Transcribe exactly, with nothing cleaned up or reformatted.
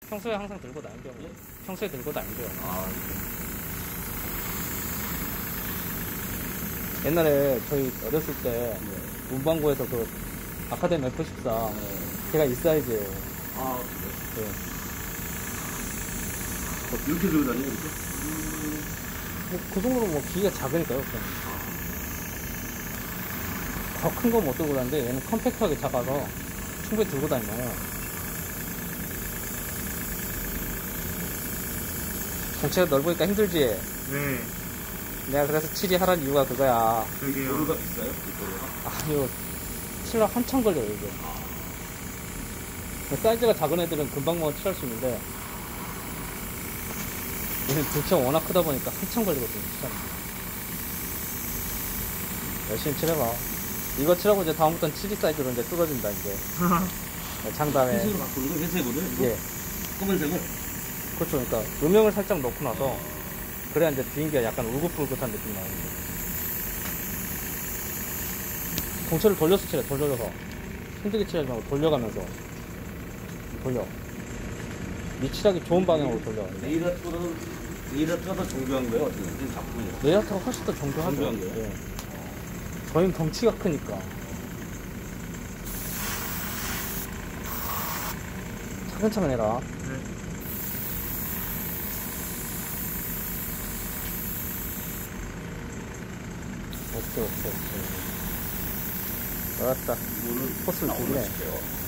평소에 항상 들고 다니죠. 예? 평소에 들고 다니죠. 아, 네. 옛날에 저희 어렸을 때 네. 문방구에서 그 아카데미 에프 십사 네. 제가 이 사이즈예요. 아, 그래요? 네. 어, 이렇게 들고 다녀요, 이렇게? 뭐, 그 정도로 뭐 기계가 작으니까요. 더 큰 건 못 들고 다니는데 얘는 컴팩트하게 작아서 충분히 들고 다니나요. 전체가 넓으니까 힘들지? 네. 내가 그래서 칠이 하라는 이유가 그거야. 저기요. 도로가 비싸요? 도로가? 아니요. 칠하면 한참 걸려요, 이게. 사이즈가 작은 애들은 금방 뭐 칠할 수 있는데, 얘는 등치가 워낙 크다 보니까 한참 걸리거든요, 칠하는 게. 열심히 칠해봐. 이거 칠하고 이제 다음부터는 칠이 사이즈로 이제 뜯어진다, 이제. 장담에. 회색으로 바꾸는 거? 회색으로? 예. 검은색을? 그렇죠. 그러니까 음영을 살짝 넣고 나서, 그래야 이제 비행기가 약간 울긋불긋한 느낌이 나는데. 공체를 돌려서 칠해, 돌려서. 힘들게 칠하지 말고 돌려가면서. 돌려. 니 칠하기 좋은 방향으로 돌려. 네일아트는, 네일아트가 더 정교한 거예요? 어떻게? 그냥 작품이에요? 네이아트가 훨씬 더 정교하죠. 정교한 거예요? 예. 저희는 덩치가 크니까. 차근차근 해라. 네. 오케이, 오케이, 오케이. 알았다. 이거는 코스를 나오나 두네. 싶어요.